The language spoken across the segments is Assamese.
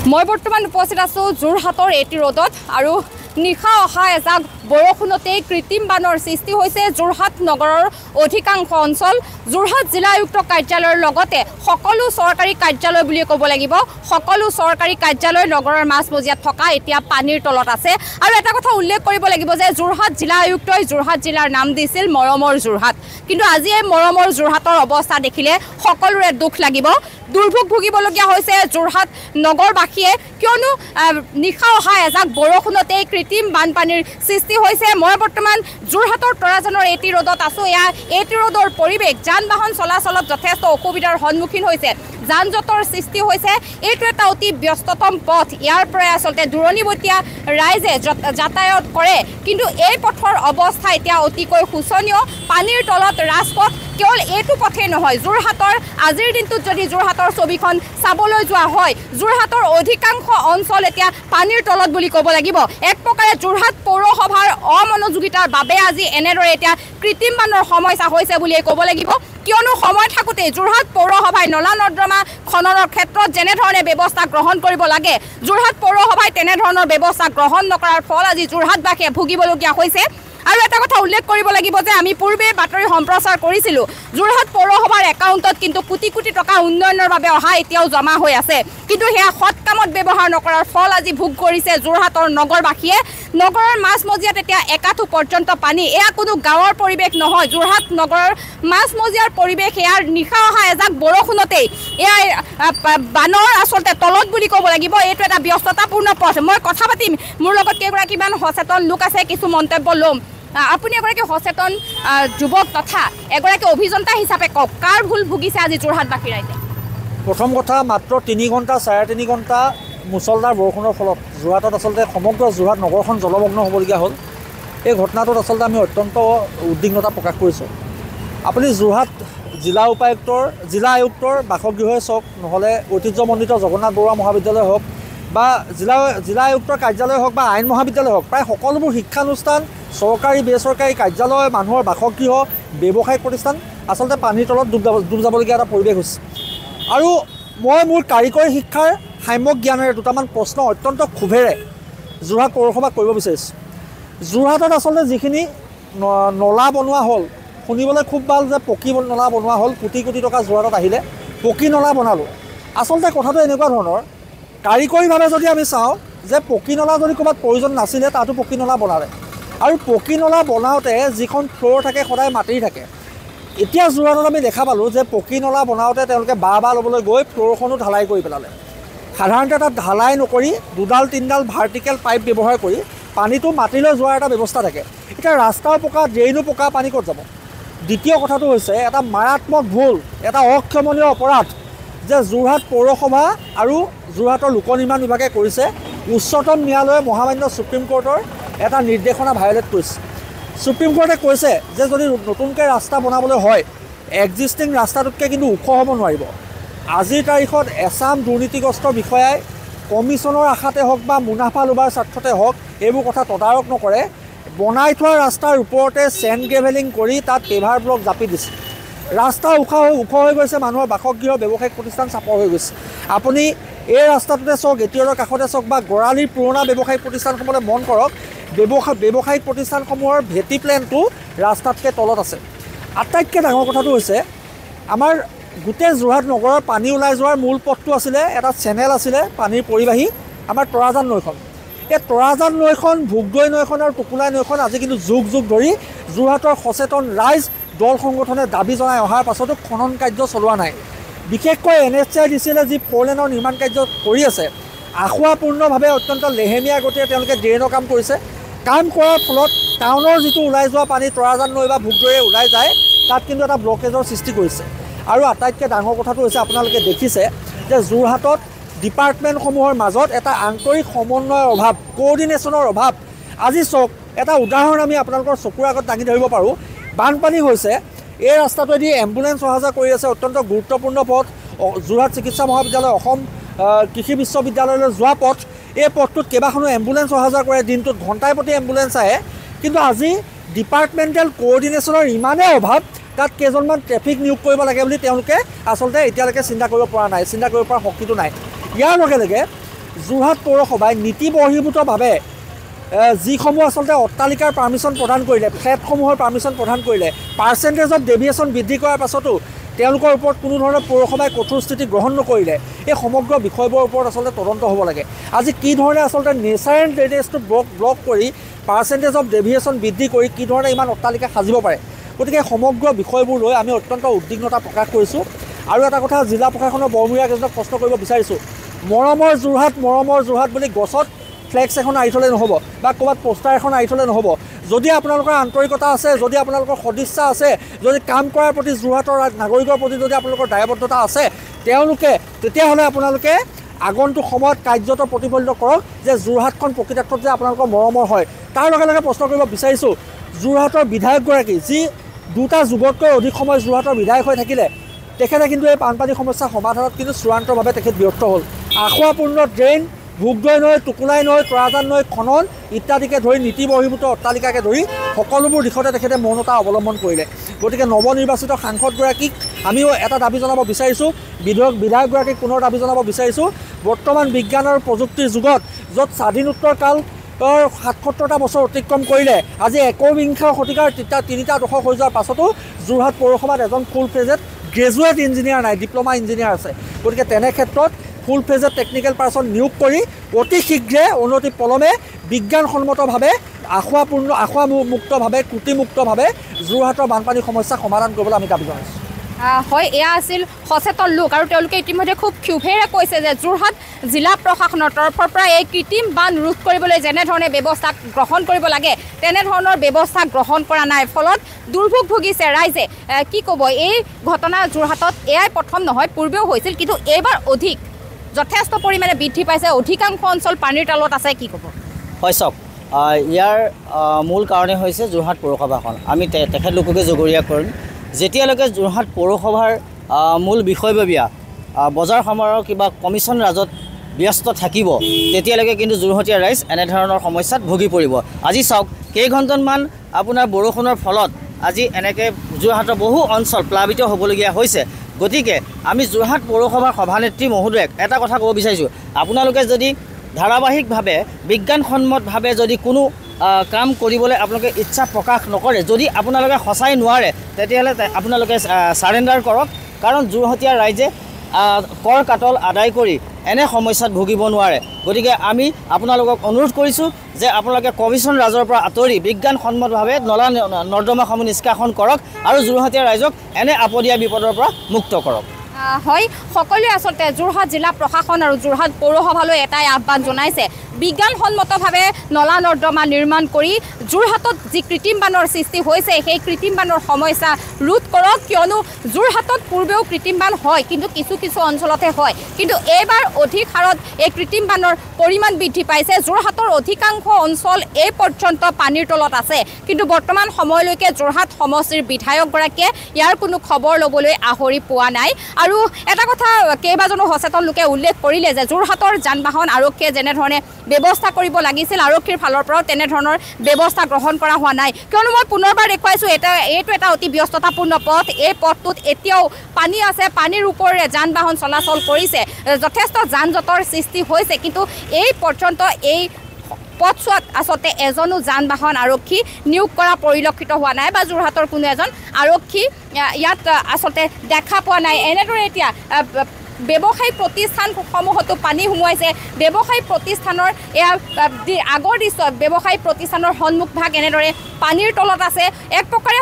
মই বৰ্তমান উপস্থিত আছোঁ যোৰহাটৰ এটি ৰোডত আৰু নিশা অহা এজাক বৰষুণতেই কৃত্ৰিম বানৰ সৃষ্টি হৈছে যোৰহাট নগৰৰ অধিকাংশ অঞ্চল। যোৰহাট জিলা আয়ুক্ত কাৰ্যালয়ৰ লগতে সকলো চৰকাৰী কাৰ্যালয় বুলি ক'ব লাগিব, সকলো চৰকাৰী কাৰ্যালয় নগৰৰ মাজমজিয়াত থকা এতিয়া পানীৰ তলত আছে। আৰু এটা কথা উল্লেখ কৰিব লাগিব যে যোৰহাট জিলা আয়ুক্তই যোৰহাট জিলাৰ নাম দিছিল মৰমৰ যোৰহাট, কিন্তু আজি এই মৰমৰ যোৰহাটৰ অৱস্থা দেখিলে সকলোৰে দুখ লাগিব। দুৰ্ভোগ ভুগিবলগীয়া হৈছে যোৰহাট নগৰবাসীয়ে, কিয়নো নিশা অহা এজাক বৰষুণতেই কৃত্ৰিম বানপানীৰ সৃষ্টি হৈছে। মই বৰ্তমান যোৰহাটৰ তৰাজানৰ এটি ৰোডত আছোঁ। এটি ৰোডৰ পৰিৱেশ যান বাহন চলাচলত যথেষ্ট অসুবিধাৰ সন্মুখীন হৈছে, যান জঁটৰ সৃষ্টি হৈছে। এইটো এটা অতি ব্যস্ততম পথ, ইয়াৰ পৰাই আচলতে দূৰণিবতীয়া ৰাইজে যাতায়াত কৰে, কিন্তু এই পথৰ অৱস্থা এতিয়া অতিকৈ শোচনীয়। পানীৰ তলত ৰাজপথ, কেৱল এইটো পথেই নহয়, যোৰহাটৰ আজিৰ দিনটোত যদি যোৰহাটৰ ছবিখন চাবলৈ যোৱা হয়, যোৰহাটৰ অধিকাংশ অঞ্চল এতিয়া পানীৰ তলত বুলি ক'ব লাগিব। এক প্ৰকাৰে যোৰহাট পৌৰসভাৰ অমনোযোগিতাৰ বাবে আজি এনেদৰে এতিয়া কৃত্ৰিম বানৰ সমস্যা হৈছে বুলিয়ে ক'ব লাগিব, কিয়নো সময় থাকোঁতে যোৰহাট পৌৰসভাই নলা নৰ্দমা খননৰ ক্ষেত্ৰত যেনেধৰণে ব্যৱস্থা গ্ৰহণ কৰিব লাগে, যোৰহাট পৌৰসভাই তেনেধৰণৰ ব্যৱস্থা গ্ৰহণ নকৰাৰ ফল আজি যোৰহাটবাসীয়ে ভুগিবলগীয়া হৈছে। আৰু এটা কথা উল্লেখ কৰিব লাগিব যে আমি পূৰ্বে বাতৰি সম্প্ৰচাৰ কৰিছিলোঁ, যোৰহাট পৌৰসভাৰ একাউণ্টত কিন্তু কোটি কোটি টকা উন্নয়নৰ বাবে অহা এতিয়াও জমা হৈ আছে, কিন্তু সেয়া সৎ কামত ব্যৱহাৰ নকৰাৰ ফল আজি ভোগ কৰিছে যোৰহাটৰ নগৰবাসীয়ে। নগৰৰ মাজমজিয়াত এতিয়া একাঠু পৰ্যন্ত পানী, এয়া কোনো গাঁৱৰ পৰিৱেশ নহয়, যোৰহাট নগৰৰ মাজমজিয়াৰ পৰিৱেশ। এয়াৰ নিশা অহা এজাক বৰষুণতেই এয়া বানৰ আচলতে তলত বুলি ক'ব লাগিব। এইটো এটা ব্যস্ততাপূৰ্ণ পথ। মই কথা পাতিম, মোৰ লগত কেইগৰাকীমান সচেতন লোক আছে, কিছু মন্তব্য ল'ম। আপুনি এগৰাকী সচেতন যুৱক তথা এগৰাকী অভিযন্তা হিচাপে কওক, কাৰ ভুল ভুগিছে আজি যোৰহাটবাসী ৰাইজে? প্ৰথম কথা, মাত্ৰ 3 ঘণ্টা 3.5 ঘণ্টা মুছলধাৰ বৰষুণৰ ফলত যোৰহাটত আচলতে সমগ্ৰ যোৰহাট নগৰখন জলমগ্ন হ'বলগীয়া হ'ল। এই ঘটনাটোত আচলতে আমি অত্যন্ত উদ্বিগ্নতা প্ৰকাশ কৰিছোঁ। আপুনি যোৰহাট জিলা আয়ুক্তৰ বাসগৃহই চাওক, নহ'লে ঐতিহ্যমণ্ডিত জগন্নাথ বৰুৱা মহাবিদ্যালয় হওক বা জিলা আয়ুক্তৰ কাৰ্যালয় হওক বা আইন মহাবিদ্যালয় হওক, প্ৰায় সকলোবোৰ শিক্ষানুষ্ঠান, চৰকাৰী বেচৰকাৰী কাৰ্যালয়, মানুহৰ বাসগৃহ, ব্যৱসায়িক প্ৰতিষ্ঠান আচলতে পানীৰ তলত ডুব যাবলগীয়া এটা পৰিৱেশ হৈছে। আৰু মই মোৰ কাৰিকৰী শিক্ষাৰ সাম্যক জ্ঞানেৰে দুটামান প্ৰশ্ন অত্যন্ত ক্ষোভেৰে যোৰহাট পৌৰসভাক কৰিব বিচাৰিছোঁ। যোৰহাটত আচলতে যিখিনি নলা বনোৱা হ'ল, শুনিবলৈ খুব ভাল যে পকী নলা বনোৱা হ'ল, কোটি কোটি টকা যোৰহাটত আহিলে পকী নলা বনালোঁ। আচলতে কথাটো এনেকুৱা ধৰণৰ, কাৰিকৰীভাৱে যদি আমি চাওঁ যে পকী নলা যদি ক'ৰবাত প্ৰয়োজন নাছিলে, তাতো পকী নলা বনালে। আৰু পকী নলা বনাওঁতে যিখন ফ্ল'ৰ থাকে সদায় মাটিৰ থাকে। এতিয়া যোৰহাটত আমি দেখা পালোঁ যে পকী নলা বনাওঁতে তেওঁলোকে বাহ ল'বলৈ গৈ ফ্ল'ৰখনো ঢালাই কৰি পেলালে। সাধাৰণতে তাত ঢালাই নকৰি 2-3ডাল ভাৰ্টিকেল পাইপ ব্যৱহাৰ কৰি পানীটো মাটিলৈ যোৱাৰ এটা ব্যৱস্থা থাকে। এতিয়া ৰাস্তাও পকা, ড্ৰেইনো পকা, পানী ক'ত যাব? দ্বিতীয় কথাটো হৈছে এটা মাৰাত্মক ভুল, এটা অক্ষমনীয় অপৰাধ যে যোৰহাট পৌৰসভা আৰু যোৰহাটৰ লোক নিৰ্মাণ বিভাগে কৰিছে। উচ্চতম ন্যায়ালয়ে মহামান্য সুপ্ৰিম কোৰ্টৰ এটা নিৰ্দেশনা ভায়লেট কৰিছে। সুপ্ৰিম কোৰ্টে কৈছে যে যদি নতুনকৈ ৰাস্তা বনাবলৈ হয়, এক্সিষ্টিং ৰাস্তাটোতকৈ কিন্তু ওখ হ'ব নোৱাৰিব। আজিৰ তাৰিখত এছাম দুৰ্নীতিগ্ৰস্ত বিষয়াই কমিশ্যনৰ আশাতে হওক বা মুনাফা লোৱাৰ স্বাৰ্থতে হওক এইবোৰ কথা তদাৰক নকৰে, বনাই থোৱা ৰাস্তাৰ ওপৰতে চেণ্ড গ্ৰেভেলিং কৰি তাত পেভাৰ ব্লক জাপি দিছে। ৰাস্তা ওখ হৈ গৈছে, মানুহৰ বাসগৃহ, ব্যৱসায়িক প্ৰতিষ্ঠান চাপৰ হৈ গৈছে। আপুনি এই ৰাস্তাটোতে চাওক, এটিঅৰৰ কাষতে চাওক বা গৰালিৰ পুৰণা ব্যৱসায়িক প্ৰতিষ্ঠানসমূহলৈ মন কৰক, ব্যৱসায়িক প্ৰতিষ্ঠানসমূহৰ ভেটি প্লেনটো ৰাস্তাতকৈ তলত আছে। আটাইতকৈ ডাঙৰ কথাটো হৈছে আমাৰ গোটেই যোৰহাট নগৰৰ পানী ওলাই যোৱাৰ মূল পথটো আছিলে, এটা চেনেল আছিলে পানীৰ পৰিবাহী, আমাৰ তৰাজান নৈখন। এই তৰাজান নৈখন, ভোগদৈ নৈখন আৰু টুকুলাই নৈখন আজি কিন্তু যুগ ধৰি যোৰহাটৰ সচেতন ৰাইজ, দল সংগঠনে দাবী জনাই অহাৰ পাছতো খনন কাৰ্য চলোৱা নাই। বিশেষকৈ NHIDCL যি 4 লেনৰ নিৰ্মাণ কাৰ্য কৰি আছে, আশোৱাপূৰ্ণভাৱে অত্যন্ত লেহেমীয়া গতিৰে তেওঁলোকে ড্ৰেইনৰ কাম কৰিছে। কাম কৰাৰ ফলত টাউনৰ যিটো ওলাই যোৱা পানী তৰাজান নৈ বা ভোগদৈৰে ওলাই যায়, তাত কিন্তু এটা ব্লকেজৰ সৃষ্টি কৰিছে। আৰু আটাইতকৈ ডাঙৰ কথাটো হৈছে আপোনালোকে দেখিছে যে যোৰহাটত ডিপাৰ্টমেণ্টসমূহৰ মাজত এটা আন্তৰিক সমন্বয়ৰ অভাৱ, কোঅৰ্ডিনেশ্যনৰ অভাৱ। আজি চাওক, এটা উদাহৰণ আমি আপোনালোকৰ চকুৰ আগত দাঙি ধৰিব পাৰোঁ। বানপানী হৈছে, এই ৰাস্তাটোৱেদি এম্বুলেঞ্চ অহা যোৱা কৰি আছে, অত্যন্ত গুৰুত্বপূৰ্ণ পথ। যোৰহাট চিকিৎসা মহাবিদ্যালয়, অসম কৃষি বিশ্ববিদ্যালয়লৈ যোৱা পথ, এই পথটোত কেইবাখনো এম্বুলেঞ্চ অহা যোৱা কৰে, দিনটোত ঘণ্টাই প্ৰতি এম্বুলেঞ্চ আহে। কিন্তু আজি ডিপাৰ্টমেণ্টেল কোঅৰ্ডিনেশ্যনৰ ইমানেই অভাৱ, তাত কেইজনমান ট্ৰেফিক নিয়োগ কৰিব লাগে বুলি তেওঁলোকে আচলতে এতিয়ালৈকে চিন্তা কৰিব পৰা নাই, চিন্তা কৰিব পৰা শক্তিটো নাই। ইয়াৰ লগে লগে যোৰহাট পৌৰসভাই নীতি বহিৰ্ভূতভাৱে যিসমূহ আচলতে অট্টালিকাৰ পাৰ্মিশ্যন প্ৰদান কৰিলে, ফ্লেটসমূহৰ পাৰ্মিশ্যন প্ৰদান কৰিলে, পাৰ্চেণ্টেজ অফ ডেভিয়েশ্যন বৃদ্ধি কৰাৰ পাছতো তেওঁলোকৰ ওপৰত কোনো ধৰণৰ পৌৰসভাই কঠোৰ স্থিতি গ্ৰহণ নকৰিলে। এই সমগ্ৰ বিষয়বোৰৰ ওপৰত আচলতে তদন্ত হ'ব লাগে। আজি কি ধৰণে আচলতে নেচাৰেল ড্ৰেইনেজটো ব্লক কৰি পাৰ্চেণ্টেজ অফ ডেভিয়েশ্যন বৃদ্ধি কৰি কি ধৰণে ইমান অট্টালিকা সাজিব পাৰে, গতিকে সমগ্ৰ বিষয়বোৰ লৈ আমি অত্যন্ত উদ্বিগ্নতা প্ৰকাশ কৰিছোঁ। আৰু এটা কথা জিলা প্ৰশাসনৰ বৰমূৰীয়া কেইজনক প্ৰশ্ন কৰিব বিচাৰিছোঁ, মৰমৰ যোৰহাট বুলি গছত ফ্লেক্স এখন আঁৰি থ'লে নহ'ব বা ক'ৰবাত পোষ্টাৰ এখন আঁৰি থ'লে নহ'ব। যদি আপোনালোকৰ আন্তৰিকতা আছে, যদি আপোনালোকৰ সদিচ্ছা আছে, যদি কাম কৰাৰ প্ৰতি যোৰহাটৰ নাগৰিকৰ প্ৰতি যদি আপোনালোকৰ দায়বদ্ধতা আছে, তেতিয়াহ'লে আপোনালোকে আগন্তুক সময়ত কাৰ্যত প্ৰতিফলিত কৰক যে যোৰহাটখন প্ৰকৃতাৰ্থত যে আপোনালোকৰ মৰমৰ হয়। তাৰ লগে লগে প্ৰশ্ন কৰিব বিচাৰিছোঁ, যোৰহাটৰ বিধায়কগৰাকী যি 2টা যুগতকৈ অধিক সময় যোৰহাটৰ বিধায়ক হৈ থাকিলে, তেখেতে কিন্তু এই বানপানী সমস্যা সমাধানত কিন্তু চূড়ান্তভাৱে তেখেত ব্যৰ্থ হ'ল। আখুৱাপূৰ্ণ ড্ৰেইন, ভোগদৈ নৈ, টুকুলাই নৈ, তৰাজান নৈ খনন ইত্যাদিকে ধৰি নীতি বহিৰ্ভূত অট্টালিকাকে ধৰি সকলোবোৰ দিশতে তেখেতে মৌনতা অৱলম্বন কৰিলে। গতিকে নৱনিৰ্বাচিত সাংসদগৰাকীক আমিও এটা দাবী জনাব বিচাৰিছোঁ, বিধায়কগৰাকীক পুনৰ দাবী জনাব বিচাৰিছোঁ, বৰ্তমান বিজ্ঞান আৰু প্ৰযুক্তিৰ যুগত য'ত স্বাধীনোত্তৰ কাল ৭৭টা বছৰ অতিক্ৰম কৰিলে, আজি ১বিংশ শতিকাৰ 3টা দশক হৈ যোৱাৰ পাছতো যোৰহাট পৌৰসভাত এজন ফুল ফ্লেজেড গ্ৰেজুৱেট ইঞ্জিনিয়াৰ নাই, ডিপ্ল'মা ইঞ্জিনিয়াৰ আছে। গতিকে তেনে ক্ষেত্ৰত ফুল ফ্লেজেড টেকনিকেল পাৰ্চন নিয়োগ কৰি অতি শীঘ্ৰে অনতি পলমে বিজ্ঞানসন্মতভাৱে আখুৱামুক্তভাৱে ত্ৰুটিমুক্তভাৱে যোৰহাটৰ বানপানী সমস্যা সমাধান কৰিবলৈ আমি দাবী জনাইছোঁ। হয়, এয়া আছিল সচেতন লোক আৰু তেওঁলোকে ইতিমধ্যে খুব ক্ষোভেৰে কৈছে যে যোৰহাট জিলা প্ৰশাসনৰ তৰফৰ পৰা এই কৃত্ৰিম বান ৰোধ কৰিবলৈ যেনেধৰণে ব্যৱস্থা গ্ৰহণ কৰিব লাগে তেনেধৰণৰ ব্যৱস্থা গ্ৰহণ কৰা নাই, ফলত দুৰ্ভোগ ভুগিছে ৰাইজে। কি ক'ব, এই ঘটনা যোৰহাটত এয়াই প্ৰথম নহয়, পূৰ্বেও হৈছিল, কিন্তু এইবাৰ অধিক যথেষ্ট পৰিমাণে বৃদ্ধি পাইছে, অধিকাংশ অঞ্চল পানীৰ তলত আছে। কি ক'ব? হয়, চাওক, ইয়াৰ মূল কাৰণেই হৈছে যোৰহাট পৌৰসভাখন। আমি তেখেতলোককে জগৰীয়া কৰিম, যেতিয়ালৈকে যোৰহাট পৌৰসভাৰ মূল বিষয়ববীয়া বজাৰ সমাৰৰ কিবা কমিশ্যন ৰাজত ব্যস্ত থাকিব, তেতিয়ালৈকে কিন্তু যোৰহাটীয়া ৰাইজ এনেধৰণৰ সমস্যাত ভুগি পৰিব। আজি চাওক, কেইঘণ্টামান আপোনাৰ বৰষুণৰ ফলত আজি এনেকৈ যোৰহাটৰ বহু অঞ্চল প্লাবিত হ'বলগীয়া হৈছে। গতিকে আমি যোৰহাট পৌৰসভাৰ সভানেত্ৰী মহোদয়ক এটা কথা ক'ব বিচাৰিছোঁ, আপোনালোকে যদি ধাৰাবাহিকভাৱে বিজ্ঞানসন্মতভাৱে যদি কোনো কাম কৰিবলৈ আপোনালোকে ইচ্ছা প্ৰকাশ নকৰে, যদি আপোনালোকে সঁচাই নোৱাৰে, তেতিয়াহ'লে আপোনালোকে ছাৰেণ্ডাৰ কৰক। কাৰণ যোৰহাটীয়া ৰাইজে কৰ কাটল আদায় কৰি এনে সমস্যাত ভুগিব নোৱাৰে। গতিকে আমি আপোনালোকক অনুৰোধ কৰিছোঁ যে আপোনালোকে কমিশ্যন ৰাজৰ পৰা আঁতৰি বিজ্ঞানসন্মতভাৱে নলা নৰ্দমাসমূহ নিষ্কাশন কৰক আৰু যোৰহাটীয়া ৰাইজক এনে আপদীয়া বিপদৰ পৰা মুক্ত কৰক। হয়, সকলোৱে আচলতে যোৰহাট জিলা প্ৰশাসন আৰু যোৰহাট পৌৰসভালৈ এটাই আহ্বান জনাইছে, বিজ্ঞানসন্মতভাৱে নলা নৰ্দমা নিৰ্মাণ কৰি যোৰহাটত যি কৃত্ৰিম বানৰ সৃষ্টি হৈছে সেই কৃত্ৰিম বানৰ সমস্যা ৰোধ কৰক। কিয়নো যোৰহাটত পূৰ্বেও কৃত্ৰিম বান হয়, কিন্তু কিছু অঞ্চলতহে হয়, কিন্তু এইবাৰ অধিক হাৰত এই কৃত্ৰিম বানৰ পৰিমাণ বৃদ্ধি পাইছে। যোৰহাটৰ অধিকাংশ অঞ্চল এই পৰ্যন্ত পানীৰ তলত আছে, কিন্তু বৰ্তমান সময়লৈকে যোৰহাট সমষ্টিৰ বিধায়কগৰাকীয়ে ইয়াৰ কোনো খবৰ ল'বলৈ আহৰি পোৱা নাই। আৰু এটা কথা কেইবাজনো সচেতন লোকে উল্লেখ কৰিলে যে যোৰহাটৰ যান বাহন আৰক্ষীয়ে যেনেধৰণে ব্যৱস্থা কৰিব লাগিছিল, আৰক্ষীৰ ফালৰ পৰাও তেনেধৰণৰ ব্যৱস্থা গ্ৰহণ কৰা হোৱা নাই। কিয়নো মই পুনৰবাৰ দেখুৱাইছোঁ, এইটো এটা অতি ব্যস্ততাপূৰ্ণ পথ, এই পথটোত এতিয়াও পানী আছে, পানীৰ ওপৰেৰে যান বাহন চলাচল কৰিছে, যথেষ্ট যান জঁটৰ সৃষ্টি হৈছে, কিন্তু এই পৰ্যন্ত এই পথছোৱাত আচলতে এজনো যান বাহন আৰক্ষী নিয়োগ কৰা পৰিলক্ষিত হোৱা নাই বা যোৰহাটৰ কোনো এজন আৰক্ষী ইয়াত আচলতে দেখা পোৱা নাই। এনেদৰে এতিয়া ব্যৱসায়ী প্ৰতিষ্ঠানসমূহতো পানী সোমোৱাইছে। ব্যৱসায়ী প্ৰতিষ্ঠানৰ এয়া আগৰ দৃশ্যত ব্যৱসায়ী প্ৰতিষ্ঠানৰ সন্মুখভাগ এনেদৰে পানীৰ তলত আছে। এক প্ৰকাৰে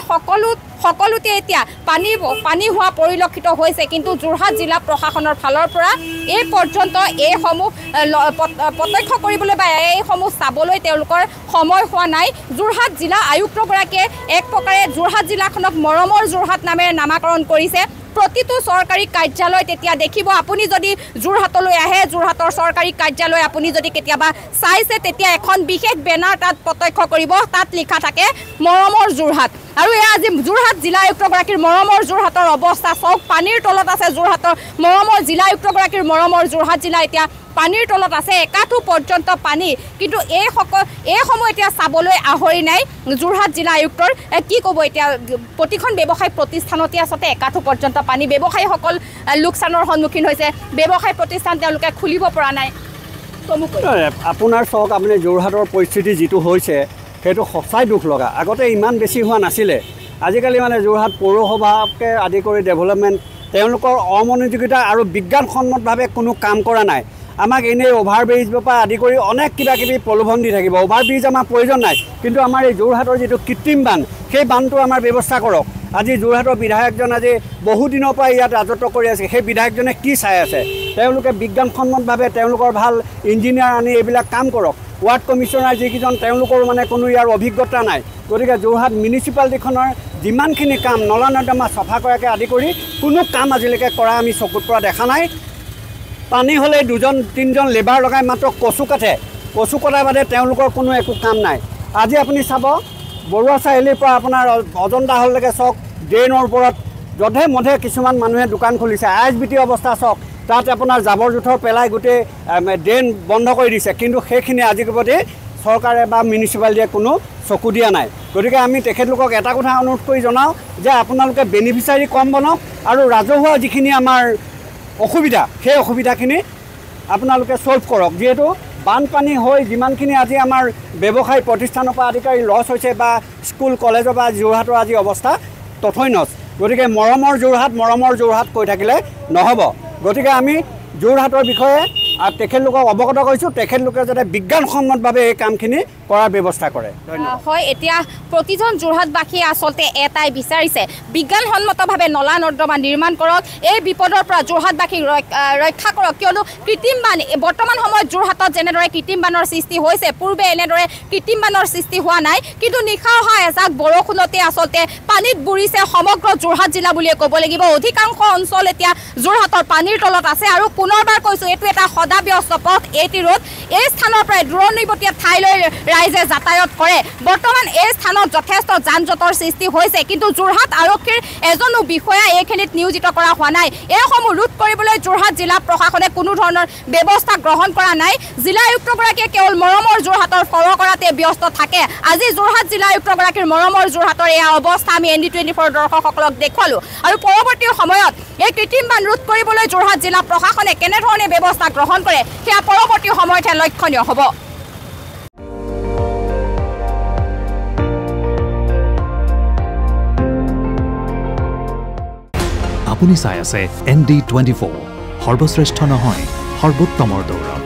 সকলোতে এতিয়া পানী হোৱা পৰিলক্ষিত হৈছে, কিন্তু যোৰহাট জিলা প্ৰশাসনৰ ফালৰ পৰা এই পৰ্যন্ত এইসমূহ প্ৰত্যক্ষ কৰিবলৈ বা এইসমূহ চাবলৈ তেওঁলোকৰ সময় হোৱা নাই। যোৰহাট জিলা আয়ুক্তগৰাকীয়ে এক প্ৰকাৰে যোৰহাট জিলাখনক মৰমৰ যোৰহাট নামেৰে নামাকৰণ কৰিছে। প্ৰতিটো চৰকাৰী কাৰ্যালয় তেতিয়া দেখিব, আপুনি যদি যোৰহাটলৈ আহে, যোৰহাটৰ চৰকাৰী কাৰ্যালয় আপুনি যদি কেতিয়াবা চাইছে, তেতিয়া এখন বিশেষ বেনাৰ তাত প্ৰত্যক্ষ কৰিব, তাত লিখা থাকে মৰমৰ যোৰহাট। আৰু এয়া আজি যোৰহাট জিলা আয়ুক্তগৰাকীৰ মৰমৰ যোৰহাটৰ অৱস্থা চাওক, পানীৰ তলত আছে যোৰহাটৰ মৰমৰ জিলা আয়ুক্তগৰাকীৰ মৰমৰ যোৰহাট জিলা এতিয়া পানীৰ তলত আছে, একাঠো পৰ্যন্ত পানী। কিন্তু এইসমূহ এতিয়া চাবলৈ আহৰি নাই যোৰহাট জিলা আয়ুক্তৰ। কি ক'ব এতিয়া, প্ৰতিখন ব্যৱসায়ী প্ৰতিষ্ঠানতে আচলতে একাঠো পৰ্যন্ত পানী, ব্যৱসায়ীসকল লোকচানৰ সন্মুখীন হৈছে, ব্যৱসায়ী প্ৰতিষ্ঠান তেওঁলোকে খুলিব পৰা নাই। আপোনাৰ চাওক আপুনি যোৰহাটৰ পৰিস্থিতি যিটো হৈছে সেইটো সঁচাই দুখ লগা আগতে ইমান বেছি হোৱা নাছিলে আজিকালি মানে যোৰহাট পৌৰসভাকে আদি কৰি ডেভেলপমেণ্ট তেওঁলোকৰ অমনোযোগিতা আৰু বিজ্ঞানসন্মতভাৱে কোনো কাম কৰা নাই আমাক এনেই অভাৰব্ৰিজৰ পৰা আদি কৰি অনেক কিবা কিবি প্ৰলোভন দি থাকিব অভাৰব্ৰিজ আমাৰ প্ৰয়োজন নাই কিন্তু আমাৰ এই যোৰহাটৰ যিটো কৃত্ৰিম বান সেই বানটো আমাৰ ব্যৱস্থা কৰক আজি যোৰহাটৰ বিধায়কজন আজি বহু দিনৰ পৰা ইয়াত ৰাজত্ব কৰি আছে সেই বিধায়কজনে কি চাই আছে তেওঁলোকে বিজ্ঞানসন্মতভাৱে তেওঁলোকৰ ভাল ইঞ্জিনিয়াৰ আনি এইবিলাক কাম কৰক ৱাৰ্ড কমিশ্যনাৰ যিকেইজন তেওঁলোকৰ মানে কোনো ইয়াৰ অভিজ্ঞতা নাই গতিকে যোৰহাট মিউনিচিপালিটিখনৰ যিমানখিনি কাম নলা নৰ্দমা চাফা কৰাকে আদি কৰি কোনো কাম আজিলৈকে কৰা আমি চকুত পৰা দেখা নাই পানী হ'লে 2-3জন লেবাৰ লগাই মাত্ৰ কচু কটা বাদে তেওঁলোকৰ কোনো একো কাম নাই আজি আপুনি চাব বৰুৱা চাৰিআলিৰ পৰা আপোনাৰ অজন্তা হললৈকে চাওক ড্ৰেইনৰ ওপৰত যধে মধে কিছুমান মানুহে দোকান খুলিছে আইএছবিটি অৱস্থা চাওক তাত আপোনাৰ জাবৰ জোঁথৰ পেলাই গোটেই ড্ৰেইন বন্ধ কৰি দিছে কিন্তু সেইখিনি আজিলৈকে চৰকাৰে বা মিউনিচিপালিটিয়ে কোনো চকু দিয়া নাই গতিকে আমি তেখেতলোকক এটা কথা অনুৰোধ কৰি জনাওঁ যে আপোনালোকে বেনিফিচিয়াৰী কম বনাওক আৰু ৰাজহুৱা যিখিনি আমাৰ অসুবিধা সেই অসুবিধাখিনি আপোনালোকে সলভ কৰক যিহেতু বানপানী হৈ যিমানখিনি আজি আমাৰ ব্যৱসায়ী প্ৰতিষ্ঠানৰ পৰা আদিকাৰী লছ হৈছে বা স্কুল কলেজৰ বা যোৰহাটৰ আজি অৱস্থা তথৈনচ গতিকে মৰমৰ যোৰহাট কৈ থাকিলে নহ'ব গতিকে আমি যোৰহাটৰ বিষয়ে তেখেতলোকক অৱগত কৰিছোঁ তেখেতলোকে যাতে বিজ্ঞানসন্মতভাৱে এই কামখিনি কৰাৰ ব্যৱস্থা কৰে হয় এতিয়া প্ৰতিজন যোৰহাটবাসীয়ে আচলতে এটাই বিচাৰিছে বিজ্ঞানসন্মতভাৱে নলা নৰ্দমা নিৰ্মাণ কৰক এই বিপদৰ পৰা যোৰহাটবাসীক ৰক্ষা কৰক কিয়নো কৃত্ৰিম বান বৰ্তমান সময়ত যোৰহাটত যেনেদৰে কৃত্ৰিম বানৰ সৃষ্টি হৈছে পূৰ্বে এনেদৰে কৃত্ৰিম বানৰ সৃষ্টি হোৱা নাই কিন্তু নিশা অহা এজাক বৰষুণতে আচলতে পানীত বুৰিছে সমগ্ৰ যোৰহাট জিলা বুলিয়ে ক'ব লাগিব অধিকাংশ অঞ্চল এতিয়া যোৰহাটৰ পানীৰ তলত আছে আৰু পুনৰবাৰ কৈছোঁ এইটো এটা সদাব্যস্ত পথ এটি ৰোড এই স্থানৰ পৰা দূৰণিবতীয়া ঠাইলৈ ৰাইজে যাতায়াত কৰে বৰ্তমান এই স্থানত যথেষ্ট যান জঁটৰ সৃষ্টি হৈছে কিন্তু যোৰহাট আৰক্ষীৰ এজনো বিষয়া এইখিনিত নিয়োজিত কৰা হোৱা নাই এইসমূহ ৰোধ কৰিবলৈ যোৰহাট জিলা প্ৰশাসনে কোনো ধৰণৰ ব্যৱস্থা গ্ৰহণ কৰা নাই জিলা আয়ুক্তগৰাকীয়ে কেৱল মৰমৰ যোৰহাটৰ ফল কৰাতে ব্যস্ত থাকে আজি যোৰহাট জিলা আয়ুক্তগৰাকীৰ মৰমৰ যোৰহাটৰ এই অৱস্থা আমি ND24 দৰ্শকসকলক দেখুৱালোঁ আৰু পৰৱৰ্তী সময়ত এই কৃত্ৰিম বান ৰোধ কৰিবলৈ যোৰহাট জিলা প্ৰশাসনে কেনেধৰণে ব্যৱস্থা গ্ৰহণ কৰে সেয়া পৰৱৰ্তী সময়তহে লক্ষণীয় হ'ব আপুনি চাই আছে ND24 সৰ্বশ্ৰেষ্ঠ নহয় সৰ্বোত্তমৰ দৌৰ